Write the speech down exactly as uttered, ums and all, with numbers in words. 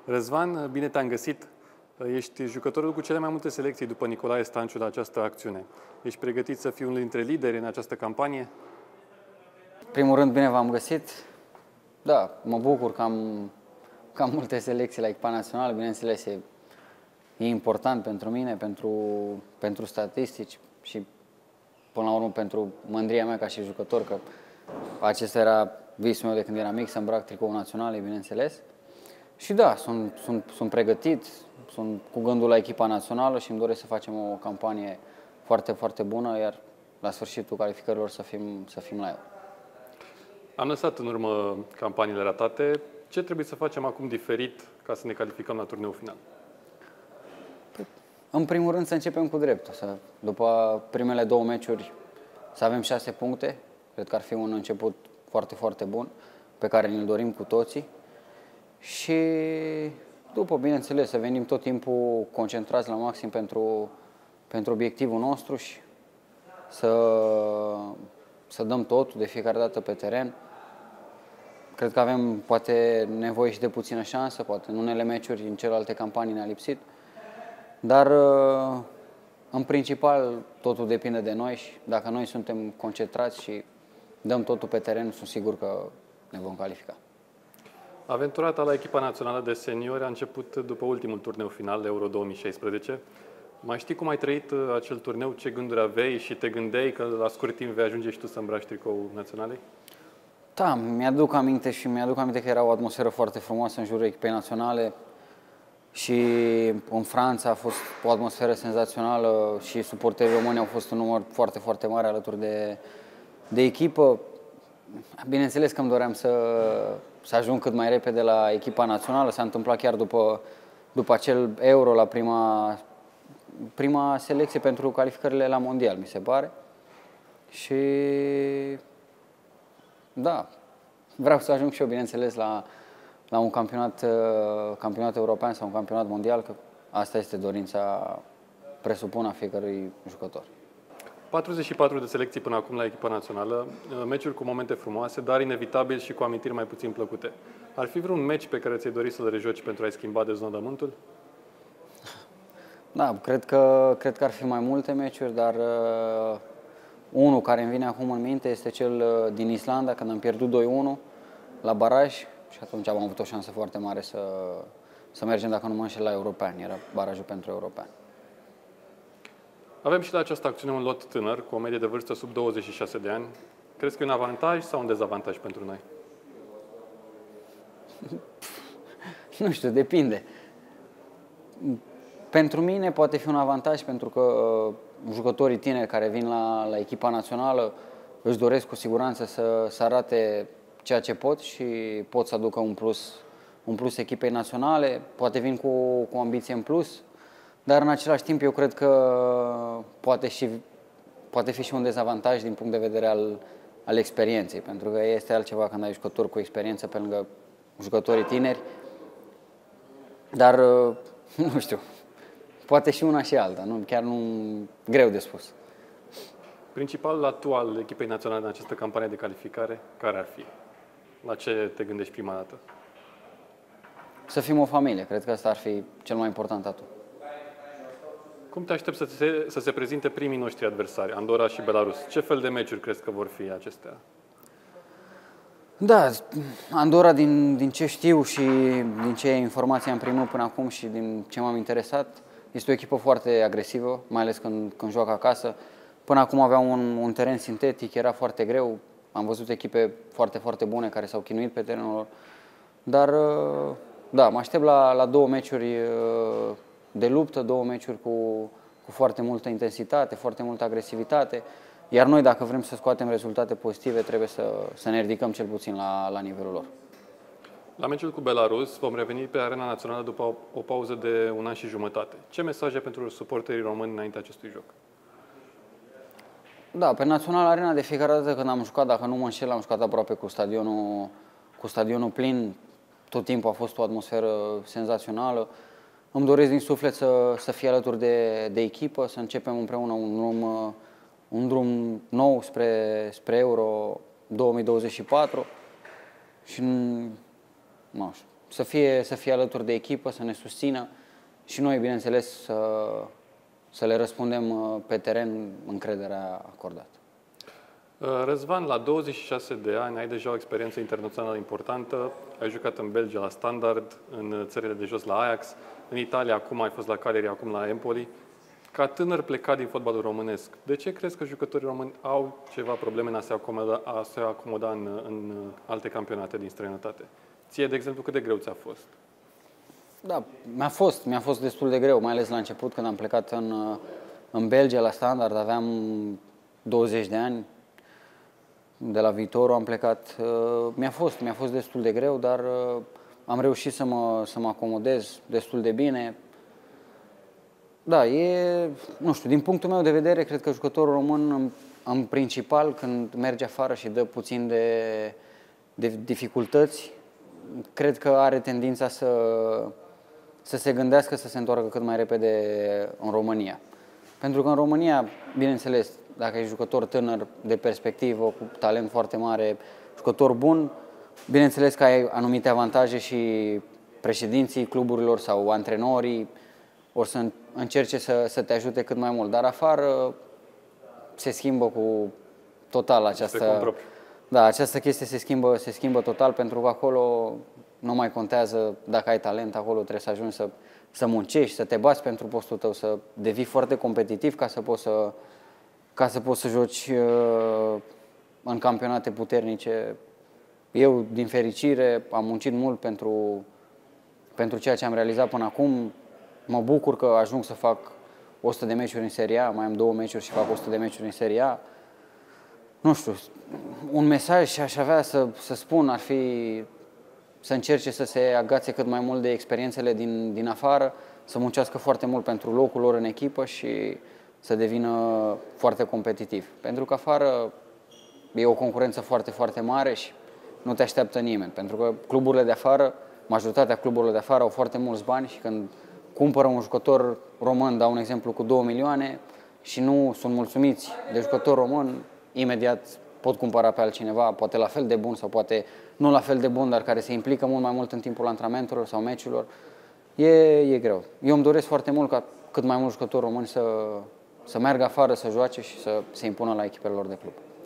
Răzvan, bine te-am găsit. Ești jucătorul cu cele mai multe selecții după Nicolae Stanciu la această acțiune. Ești pregătit să fii unul dintre lideri în această campanie? În primul rând, bine v-am găsit. Da, mă bucur că am, că am multe selecții la echipa națională. Bineînțeles, e, e important pentru mine, pentru, pentru statistici și, până la urmă, pentru mândria mea ca și jucător, că acesta era visul meu de când eram mic, să îmbrac tricoul național, bineînțeles. Și da, sunt, sunt, sunt pregătit, sunt cu gândul la echipa națională și îmi doresc să facem o campanie foarte, foarte bună, iar la sfârșitul calificărilor să fim, să fim la ea. Am lăsat în urmă campaniile ratate. Ce trebuie să facem acum diferit ca să ne calificăm la turneul final? În primul rând să începem cu dreptul. Să, după primele două meciuri să avem șase puncte. Cred că ar fi un început foarte, foarte bun, pe care ne-l dorim cu toții. Și după, bineînțeles, să venim tot timpul concentrați la maxim pentru, pentru obiectivul nostru și să, să dăm totul de fiecare dată pe teren. Cred că avem poate nevoie și de puțină șansă, poate în unele meciuri, în celelalte campanii ne-a lipsit. Dar, în principal, totul depinde de noi și dacă noi suntem concentrați și dăm totul pe teren, sunt sigur că ne vom califica. Aventura ta la echipa națională de seniori a început după ultimul turneu final, Euro două mii șaisprezece. Mai știi cum ai trăit acel turneu? Ce gânduri aveai și te gândeai că la scurt timp vei ajunge și tu să îmbraci tricoul naționalei? Da, mi-aduc aminte și mi-aduc aminte că era o atmosferă foarte frumoasă în jurul echipei naționale și în Franța a fost o atmosferă senzațională și suporterii români au fost un număr foarte, foarte mare alături de, de echipă. Bineînțeles că îmi doream să, să ajung cât mai repede la echipa națională. S-a întâmplat chiar după, după acel Euro, la prima, prima selecție pentru calificările la Mondial, mi se pare. Și da, vreau să ajung și eu, bineînțeles, la, la un campionat, campionat european sau un campionat mondial, că asta este dorința, presupun, a fiecărui jucător. patruzeci și patru de selecții până acum la echipa națională, meciuri cu momente frumoase, dar inevitabil și cu amintiri mai puțin plăcute. Ar fi vreun meci pe care ți-ai dori să-l rejoci pentru a-i schimba deznodământul? Da, cred că, cred că ar fi mai multe meciuri, dar uh, unul care îmi vine acum în minte este cel uh, din Islanda, când am pierdut doi unu la baraj și atunci am avut o șansă foarte mare să, să mergem, dacă nu mă înșel, la european. Era barajul pentru european. Avem și la această acțiune un lot tânăr, cu o medie de vârstă sub douăzeci și șase de ani. Crezi că e un avantaj sau un dezavantaj pentru noi? Nu știu, depinde. Pentru mine poate fi un avantaj pentru că uh, jucătorii tineri care vin la, la echipa națională își doresc cu siguranță să, să arate ceea ce pot și pot să aducă un plus, un plus echipei naționale, poate vin cu, cu ambiție în plus. Dar în același timp eu cred că poate, și, poate fi și un dezavantaj din punct de vedere al, al experienței, pentru că este altceva când ai jucători cu experiență pe lângă jucătorii tineri. Dar nu știu, poate și una și alta, nu, chiar nu greu de spus. Principalul atu al echipei naționale în această campanie de calificare, care ar fi? La ce te gândești prima dată? Să fim o familie, cred că asta ar fi cel mai important atu. Cum te aștepți să se, să se prezinte primii noștri adversari, Andorra și Belarus? Ce fel de meciuri crezi că vor fi acestea? Da, Andorra, din, din ce știu și din ce informații am primit până acum și din ce m-am interesat, este o echipă foarte agresivă, mai ales când, când joacă acasă. Până acum avea un, un teren sintetic, era foarte greu. Am văzut echipe foarte, foarte bune care s-au chinuit pe terenul lor. Dar, da, mă aștept la, la două meciuri de luptă, două meciuri cu, cu foarte multă intensitate, foarte multă agresivitate. Iar noi, dacă vrem să scoatem rezultate pozitive, trebuie să, să ne ridicăm cel puțin la, la nivelul lor. La meciul cu Belarus vom reveni pe arena națională după o, o pauză de un an și jumătate. Ce mesaje pentru suporterii români înainte acestui joc? Da, pe Național Arena de fiecare dată când am jucat, dacă nu mă înșel, am jucat aproape cu stadionul, cu stadionul plin. Tot timpul a fost o atmosferă senzațională. Îmi doresc din suflet să, să fie alături de, de echipă, să începem împreună un drum, un drum nou spre, spre Euro două mii douăzeci și patru și nu știu, să fie, să fie alături de echipă, să ne susțină și noi, bineînțeles, să, să le răspundem pe teren încrederea acordată. Răzvan, la douăzeci și șase de ani ai deja o experiență internațională importantă, ai jucat în Belgia la Standard, în țările de jos la Ajax, în Italia acum ai fost la Cagliari, acum la Empoli. Ca tânăr plecat din fotbalul românesc, de ce crezi că jucătorii români au ceva probleme în a se acomoda, a se acomoda în, în alte campionate din străinătate? Ție, de exemplu, cât de greu ți-a fost? Da, mi-a fost, mi-a fost destul de greu, mai ales la început, când am plecat în, în Belgia la Standard, aveam douăzeci de ani, de la Viitorul am plecat. Mi-a fost, mi-a fost destul de greu, dar am reușit să mă, să mă acomodez destul de bine. Da, e, nu știu, din punctul meu de vedere, cred că jucătorul român, în, în principal, când merge afară și dă puțin de, de dificultăți, cred că are tendința să, să se gândească să se întoarcă cât mai repede în România. Pentru că în România, bineînțeles, dacă e jucător tânăr, de perspectivă, cu talent foarte mare, jucător bun, bineînțeles că ai anumite avantaje și președinții cluburilor sau antrenorii o să încerce să, să te ajute cât mai mult. Dar afară se schimbă cu total această... Da, această chestie se schimbă, se schimbă total, pentru că acolo nu mai contează dacă ai talent, acolo trebuie să ajungi să, să muncești, să te bați pentru postul tău, să devii foarte competitiv ca să poți să, ca să, poți să joci uh, în campionate puternice. Eu, din fericire, am muncit mult pentru, pentru ceea ce am realizat până acum. Mă bucur că ajung să fac o sută de meciuri în Serie A, mai am două meciuri și fac o sută de meciuri în Serie A. Nu știu, un mesaj și aș avea să, să spun ar fi să încerce să se agațe cât mai mult de experiențele din, din afară, să muncească foarte mult pentru locul lor în echipă și să devină foarte competitiv. Pentru că afară e o concurență foarte, foarte mare și nu te așteaptă nimeni. Pentru că cluburile de afară, majoritatea cluburilor de afară au foarte mulți bani și când cumpără un jucător român, dau un exemplu, cu două milioane și nu sunt mulțumiți de jucător român, imediat pot cumpăra pe altcineva, poate la fel de bun sau poate nu la fel de bun, dar care se implică mult mai mult în timpul antrenamentelor sau meciurilor. E, e greu. Eu îmi doresc foarte mult ca cât mai mulți jucători români să, să meargă afară, să joace și să se impună la echipele lor de club.